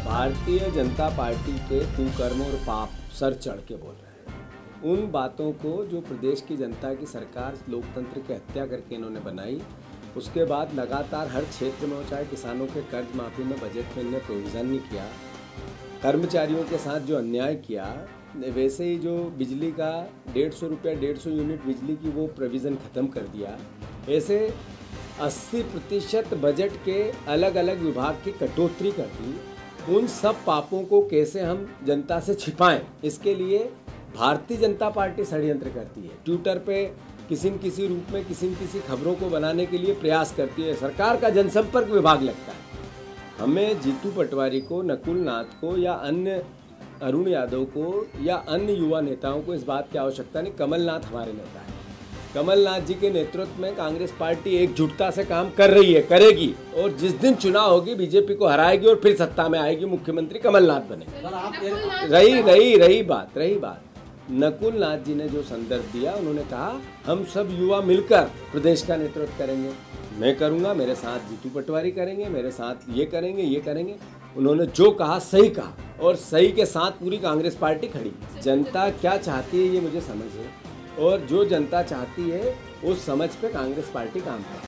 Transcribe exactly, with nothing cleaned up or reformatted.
Bharatiya Janata party के कुकर्म और पाप सर चढ़ के बोल रहे हैं। उन बातों को जो प्रदेश की जनता की सरकार लोकतंत्र की हत्या करके इन्होंने बनाई, उसके बाद लगातार हर क्षेत्र में, चाहे किसानों के कर्ज माफी में बजट में इन्होंने प्रोविज़न नहीं किया, कर्मचारियों के साथ जो अन्याय किया, वैसे ही जो बिजली का डेढ़ सौ रुपया डेढ़ सौ यूनिट बिजली की वो प्रोविज़न ख़त्म कर दिया। ऐसे अस्सी प्रतिशत बजट के अलग अलग विभाग की कटौती कर दी। उन सब पापों को कैसे हम जनता से छिपाएं, इसके लिए भारतीय जनता पार्टी षड्यंत्र करती है। ट्विटर पे किसी न किसी रूप में किसी न किसी खबरों को बनाने के लिए प्रयास करती है। सरकार का जनसंपर्क विभाग लगता है। हमें जीतू पटवारी को, नकुल नाथ को या अन्य अरुण यादव को या अन्य युवा नेताओं को इस बात की आवश्यकता नहीं। कमलनाथ हमारे नेता हैं। कमलनाथ जी के नेतृत्व में कांग्रेस पार्टी एकजुटता से काम कर रही है, करेगी, और जिस दिन चुनाव होगी बीजेपी को हराएगी और फिर सत्ता में आएगी, मुख्यमंत्री कमलनाथ बनेंगे। रही रही रही बात रही बात नकुल नाथ जी ने जो संदर्भ दिया, उन्होंने कहा हम सब युवा मिलकर प्रदेश का नेतृत्व करेंगे। मैं करूंगा, मेरे साथ जीतू पटवारी करेंगे, मेरे साथ ये करेंगे ये करेंगे। उन्होंने जो कहा सही कहा, और सही के साथ पूरी कांग्रेस पार्टी खड़ी। जनता क्या चाहती है ये मुझे समझ है, और जो जनता चाहती है उस समझ पे कांग्रेस पार्टी काम करती है।